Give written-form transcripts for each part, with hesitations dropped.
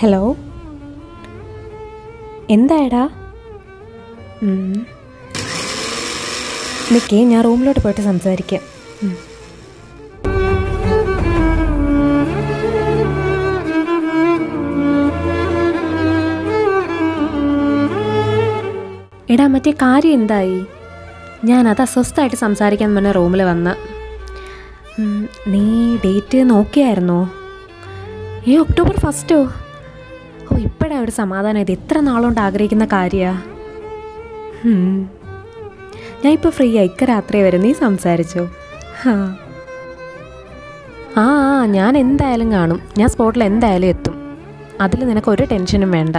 Hello, എന്തായടാ? നിൽക്കേ, ഞാൻ റൂമിലോട്ട് പോയിട്ട് സംസാരിക്കാം. എടാ, മറ്റേ കാര്യം എന്തായി? ഞാനത് അസ്വസ്ഥമായിട്ട് സംസാരിക്കാൻ മുന്നേ റൂമിൽ വന്ന്. നീ ഡേറ്റ് നോക്കിയായിരുന്നോ? ഒക്ടോബർ 1 ഇപ്പോഴാണ് ഒരു സമാധാനം. ഇത് എത്ര നാളുകൊണ്ട് ആഗ്രഹിക്കുന്ന കാര്യമാണ്. ഞാൻ ഇപ്പോൾ ഫ്രീ ആയി, രാത്രി വരെ നീ സംസാരിച്ചോ? ആ ഞാൻ എന്തായാലും കാണും. ഞാൻ സ്പോട്ടിൽ എന്തായാലും എത്തും. അതിൽ നിനക്ക് ഒരു ടെൻഷനും വേണ്ട.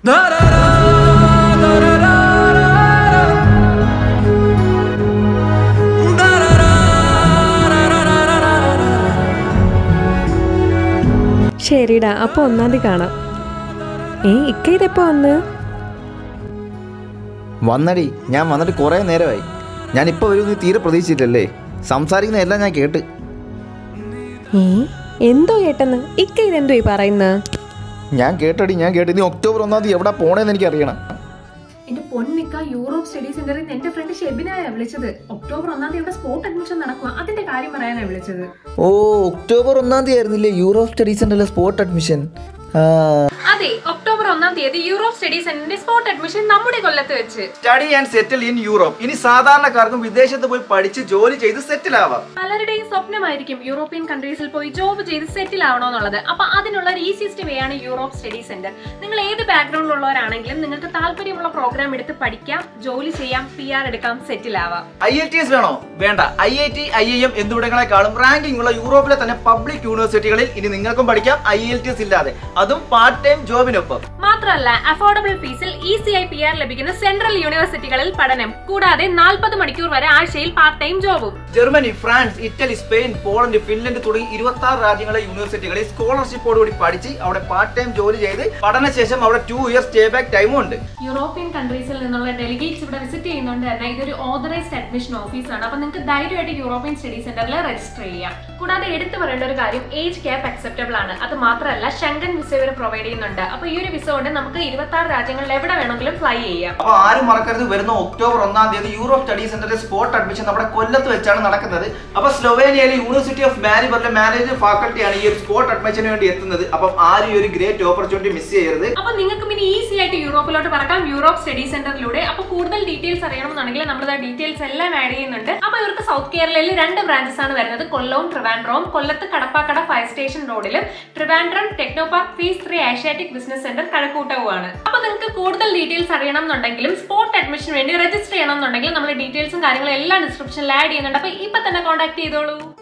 ശരിടാ, അപ്പോൾ 1-ാം തീയതി കാണാം. ഇക്ക ഇതെപ്പോ വന്നടി? ഞാൻ വന്നിട്ട് കുറേ നേരമായി. ഞാനിപ്പോൾ വരും നീ തീരെ പ്രതീക്ഷിച്ചില്ലല്ലേ? സംസാരിക്കുന്ന എല്ലാം ഞാൻ കേട്ട്. എന്തോ കേട്ടെന്ന്? ഇക്ക ഇതെന്തോ ഈ പറയുന്നത്? ഞാൻ കേട്ടടി, ഞാൻ കേട്ട്. നീ ഒക്ടോബർ 1-ാം തീയതി എവിടെ പോണേന്ന് എനിക്ക് അറിയണം. എന്റെ പൊന്നിക്ക, യൂറോപ്പ് സ്റ്റഡി സെന്ററിൽ എന്റെ ഫ്രണ്ട് ഷെബിനായ വിളിച്ചത്. ഒക്ടോബർ 1-ാം തീയതി ഇവിടെ സ്പോട്ട് അഡ്മിഷൻ നടക്കുക, അതിന്റെ കാര്യം പറയാനാണ് വിളിച്ചത്. ഓ, ഒക്ടോബർ 1-ാം തീയതി ആയിരുന്നില്ലേ യൂറോപ്പ് സ്റ്റഡി സെന്ററിലെ സ്പോട്ട് അഡ്മിഷൻ? അതെ, ഒക്ടോബർ 1-ാം തീയതി യൂറോപ്പ് സ്റ്റഡി സെന്ററിന്റെ സ്പോട്ട് അഡ്മിഷൻ നമ്മുടെ കൊല്ലത്ത് വെച്ച്. Study and settle in Europe. ഇനി സാധാരണക്കാർക്കും വിദേശത്ത് പോയി പഠിച്ച് ജോലി ചെയ്ത് സെറ്റിൽ ആവാം. പലരുടെയും സ്വപ്നമായിരിക്കും യൂറോപ്യൻ കൺട്രീസിൽ പോയി ജോബ് ചെയ്ത് സെറ്റിൽ ആവണമെന്നുള്ളത്. അപ്പൊ അതിനുള്ള ഈസിയസ്റ്റ് വേ ആണ് യൂറോപ്പ് സ്റ്റഡി സെന്റർ. നിങ്ങൾ ഏത് ബാക്ക്ഗ്രൗണ്ടിലുള്ളവരാണെങ്കിലും നിങ്ങൾക്ക് താല്പര്യമുള്ള പ്രോഗ്രാം എടുത്ത് പഠിക്കാം, ജോലി ചെയ്യാം, PR എടുക്കാം, സെറ്റിൽ ആവാം. IELTS വേണോ? വേണ്ട. IIT, IIM എന്നിവിടങ്ങളെക്കാളും റാങ്കിംഗ് ഉള്ള യൂറോപ്പിലെ തന്നെ പബ്ലിക് യൂണിവേഴ്സിറ്റികളിൽ ഇനി നിങ്ങൾക്കും പഠിക്കാം IELTS ഇല്ലാതെ, അതും പാർട്ട് ടൈം ജോബിനൊപ്പം. മാത്രമല്ല, അഫോർഡബിൾ ഫീസിൽ ഈസിയായി PR ലഭിക്കുന്ന സെൻട്രൽ യൂണിവേഴ്സിറ്റികളിൽ പഠനം, കൂടാതെ 40 മണിക്കൂർ വരെ ആഴ്ചയിൽ പാർട്ട് ടൈം ജോബും. Germany, France, Italy, Spain, Poland, Finland തുടങ്ങി 26 രാജ്യങ്ങളിലെ യൂണിവേഴ്സിറ്റികളിൽ സ്കോളർഷിപ്പോടുകൂടി പഠിച്ച് അവിടെ പാർട്ട് ടൈം ജോലി ചെയ്ത് പഠനശേഷം അവിടെ 2 ഇയർ സ്റ്റേ ബാക്ക് ടൈമും ഉണ്ട്. യൂറോപ്യൻ കൺട്രീസിൽ നിന്നുള്ള ഡെലിഗേറ്റ്സ് ഇവിടെ വിസിറ്റ് ചെയ്യുന്നതുകൊണ്ട് തന്നെ ഇതൊരു ഓതറൈസ്ഡ് അഡ്മിഷൻ ഓഫീസാണ്. അപ്പൊ നിങ്ങൾക്ക് ധൈര്യമായിട്ട് യൂറോപ്യൻ സ്റ്റഡി സെന്ററിൽ രജിസ്റ്റർ ചെയ്യാം. കൂടാതെ എടുത്തു പറയേണ്ട ഒരു കാര്യം, ഏജ് ക്യാപ്പ് അക്സെപ്റ്റബിൾ ആണ്. അത് മാത്രമല്ല, ഷെങ്കൻ വിസ ഇവർ പ്രൊവൈഡ് ചെയ്യുന്നുണ്ട്. അപ്പൊ ഈ ഒരു വിസ കൊണ്ട് നമുക്ക് 26 രാജ്യങ്ങളിൽ എവിടെ വേണമെങ്കിലും ഫ്ലൈ ചെയ്യാം. അപ്പൊ ആരും മറക്കരുത്, വരുന്ന ഒക്ടോബർ 1-ാം തീയതി യൂറോപ്പ് സ്റ്റഡി സെന്ററിലെ സ്പോട്ട് അഡ്മിഷൻ നമ്മുടെ കൊല്ലത്ത് വെച്ചാണ് നടക്കുന്നത്. അപ്പൊ സ്ലൊവേനിയയിലെ യൂണിവേഴ്സിറ്റി ഓഫ് മാരിബറിലെ മാനേജിംഗ് ഫാക്കൽറ്റിയാണ് ഈ ഒരു സ്പോട്ട് അഡ്മിഷന് വേണ്ടി എത്തുന്നത്. അപ്പം ആരും ഈ ഒരു ഗ്രേറ്റ് ഓപ്പർച്യൂണിറ്റി മിസ് ചെയ്യരുത്. അപ്പൊ നിങ്ങൾക്ക് ഇനി ഈസി ആയിട്ട് യൂറോപ്പിലോട്ട് പറക്കാം യൂറോപ്പ് സ്റ്റഡി സെന്ററിലൂടെ. അപ്പൊ കൂടുതൽ ഡീറ്റെയിൽസ് അറിയണമെന്നുണ്ടെങ്കിൽ നമ്മൾ ഡീറ്റെയിൽസ് എല്ലാം ആഡ് ചെയ്യുന്നുണ്ട്. അപ്പൊ ഇവർക്ക് സൗത്ത് കേരളയിൽ 2 ബ്രാഞ്ചസ് ആണ് വരുന്നത്, കൊല്ലവും ട്രിവാൻഡ്രവും. കൊല്ലത്ത് കടപ്പാക്കട ഫയർ സ്റ്റേഷൻ റോഡിലും, Trivandrum techno park phase 3 Asiatic business centre കഴക്കൂട്ടവുമാണ്. അപ്പൊ നിങ്ങൾക്ക് കൂടുതൽ ഡീറ്റെയിൽസ് അറിയണമെന്നുണ്ടെങ്കിലും സ്പോട്ട് അഡ്മിഷന് വേണ്ടി രജിസ്റ്റർ ചെയ്യണമെന്നുണ്ടെങ്കിൽ നമ്മൾ ഡീറ്റെയിൽസും കാര്യങ്ങളും എല്ലാം ഡിസ്ക്രിപ്ഷനിൽ ആഡ് ചെയ്യുന്നുണ്ട്. അപ്പൊ ഇപ്പൊ തന്നെ കോൺടാക്ട് ചെയ്തോളൂ.